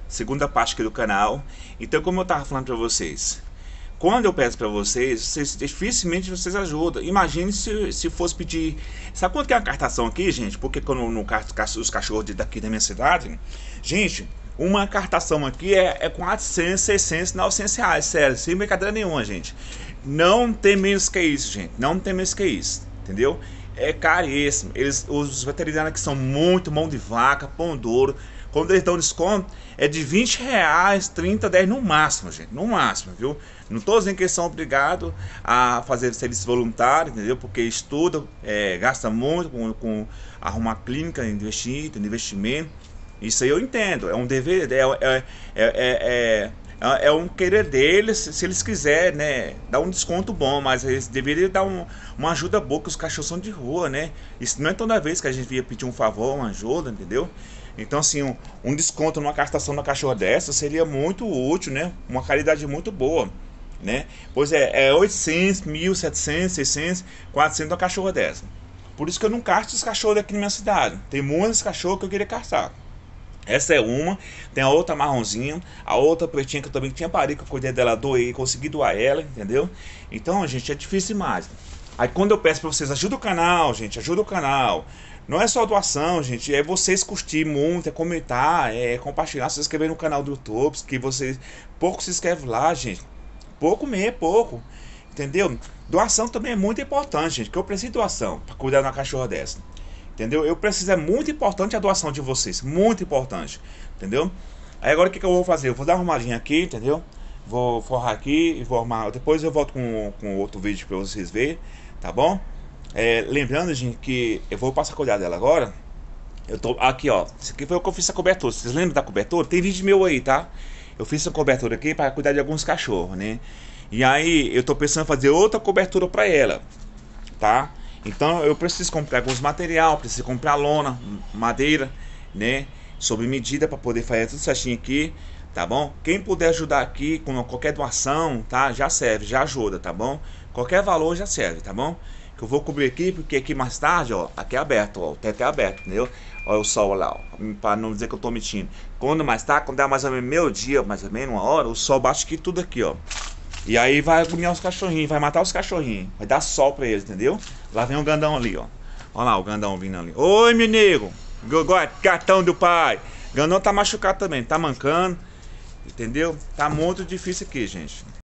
segunda parte aqui do canal. Então, como eu tava falando pra vocês, quando eu peço pra vocês dificilmente vocês ajudam. Imagine se fosse pedir... Sabe quanto que é uma cartação aqui, gente? Porque quando no os cachorros daqui da minha cidade, gente, uma cartação aqui é 400, 600, 900 reais, sério, sem brincadeira nenhuma, gente. Não tem menos que isso, gente, não tem menos que isso, entendeu? É caríssimo. Os veterinários que são muito mão de vaca, pão duro, quando eles dão desconto, é de 20 reais, 30, 10 no máximo, gente. No máximo, viu? Não tô dizendo que eles são obrigados a fazer serviço voluntário, entendeu? Porque estuda, gasta muito com arrumar clínica, investimento. Isso aí eu entendo. É um dever, é um querer deles, se eles quiserem, né, dar um desconto bom, mas eles deveriam dar uma ajuda boa, que os cachorros são de rua, né? Isso não é toda vez que a gente via pedir um favor, uma ajuda, entendeu? Então, assim, um desconto numa castração da cachorra dessa seria muito útil, né? Uma qualidade muito boa, né? Pois é 800, 1.700, 600, 400 uma cachorra dessa. Por isso que eu não castro os cachorros daqui na minha cidade. Tem muitos cachorros que eu queria castrar. Essa é uma, tem a outra marronzinha, a outra pretinha que eu também tinha parido, que eu cuidei dela, doei, consegui doar ela, entendeu? Então, gente, é difícil demais. Aí quando eu peço pra vocês, ajuda o canal, gente, ajuda o canal. Não é só doação, gente, é vocês curtir muito, é comentar, é compartilhar, se inscrever no canal do YouTube, que vocês pouco se inscreve lá, gente. Pouco mesmo, pouco. Entendeu? Doação também é muito importante, gente, que eu preciso de doação pra cuidar de uma cachorra dessa. Entendeu? Eu preciso, é muito importante a doação de vocês, muito importante, entendeu? Aí agora o que eu vou fazer? Eu vou dar uma arrumadinha aqui, entendeu? Vou forrar aqui e vou arrumar. Depois eu volto com outro vídeo pra vocês verem, tá bom? Lembrando, gente, que eu vou passar a cuidar dela agora. Eu tô aqui, ó. Isso aqui foi o que eu fiz a cobertura. Vocês lembram da cobertura? Tem vídeo meu aí, tá? Eu fiz essa cobertura aqui para cuidar de alguns cachorros, né? E aí eu tô pensando em fazer outra cobertura para ela, tá? Então eu preciso comprar alguns material, preciso comprar lona, madeira, né? Sob medida para poder fazer tudo certinho aqui, tá bom? Quem puder ajudar aqui com qualquer doação, tá? Já serve, já ajuda, tá bom? Qualquer valor já serve, tá bom? Que eu vou cobrir aqui, porque aqui mais tarde, ó, aqui é aberto, ó, o teto é aberto, entendeu? Olha o sol lá, ó, para não dizer que eu tô mentindo. Quando mais tarde, quando dá mais ou menos meio dia, mais ou menos uma hora, o sol bate aqui tudo aqui, ó. E aí vai agoniar os cachorrinhos, vai matar os cachorrinhos, vai dar sol pra eles, entendeu? Lá vem o gandão ali, ó. Olha lá o gandão vindo ali. Oi, meu nego! Gatão do pai! Gandão tá machucado também, tá mancando, entendeu? Tá muito difícil aqui, gente.